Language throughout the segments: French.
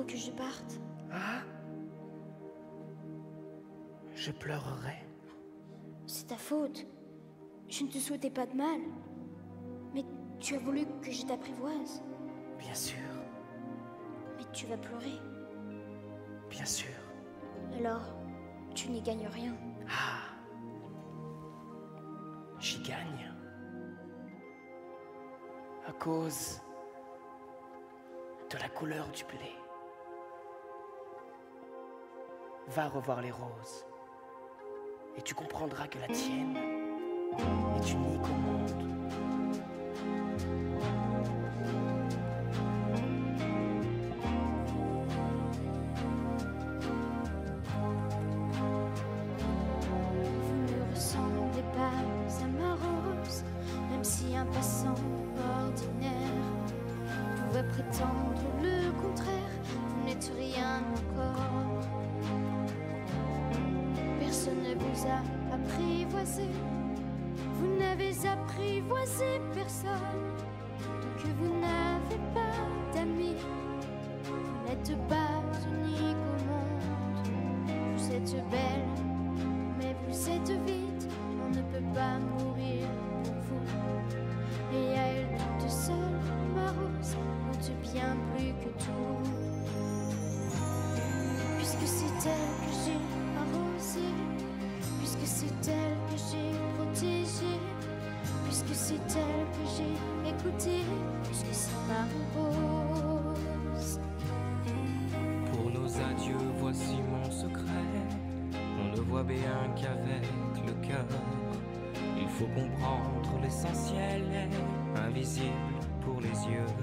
faut que je parte. Ah? Je pleurerai. C'est ta faute. Je ne te souhaitais pas de mal. Mais tu as voulu que je t'apprivoise. Bien sûr, Mais tu vas pleurer. bien sûr. Alors, tu n'y gagnes rien. Ah, j'y gagne. À cause de la couleur du blé. Va revoir les roses, et tu comprendras que la tienne est unique au monde. Vous ne ressemblez pas à ma rose, même si un passant ordinaire pouvait prétendre le contraire. Vous n'êtes rien encore. Personne ne vous a apprivoisé. Vous n'avez apprivoisé personne. Donc vous n'avez pas d'amis. Vous n'êtes pas unique au monde. Vous êtes belle, mais vous êtes vide. On ne peut pas mourir pour vous. Et à elle toute seule, ma rose compte bien plus que tout. Puisque c'est elle que j'ai arrosée, puisque c'est elle que j'ai protégée, puisque c'est elle que j'ai écoutée, puisque c'est ma rose. Pour nos adieux, voici mon secret. On ne voit bien qu'avec le cœur. Il faut comprendre l'essentiel est invisible pour les yeux.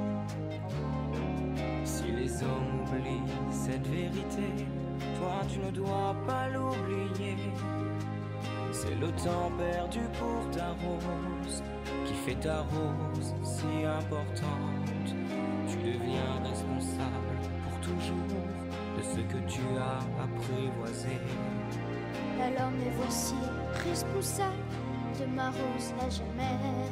Si les hommes oublient cette vérité, toi tu ne dois pas l'oublier. C'est le temps perdu pour ta rose qui fait ta rose si importante. Tu deviens responsable pour toujours de ce que tu as apprivoisé. Alors me voici responsable de ma rose à jamais.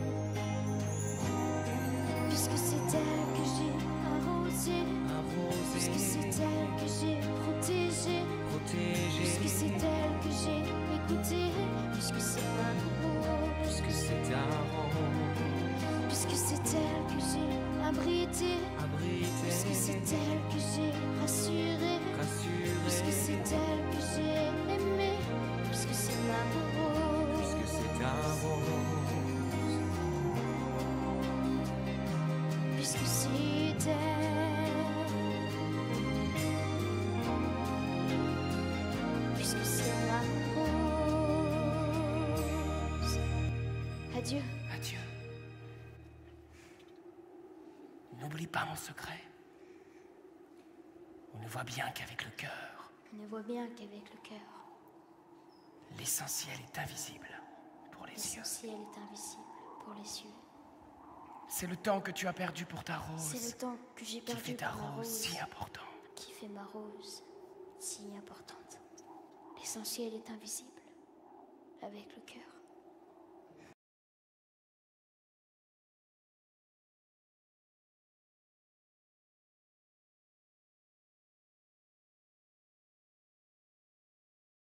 Puisque c'est elle que j'ai arrosée, puisque c'est elle que j'ai protégée, puisque c'est elle que j'ai écoutée, puisque c'est ma rose, Puisque c'est ta rose, puisque c'est elle que j'ai abritée, puisque c'est elle que j'ai rassurée, puisque c'est elle que j'ai aimée, puisque c'est ma rose, puisque c'est ta rose, puisque c'est elle, puisque c'est ma rose. Adieu. Adieu. N'oublie pas mon secret. On ne voit bien qu'avec le cœur. On ne voit bien qu'avec le cœur. L'essentiel est invisible pour les yeux. L'essentiel est invisible pour les yeux. C'est le temps que tu as perdu pour ta rose C'est le temps que j'ai qui perdu fait ta pour ma rose rose, si importante. qui fait ma rose si importante. L'essentiel est invisible avec le cœur.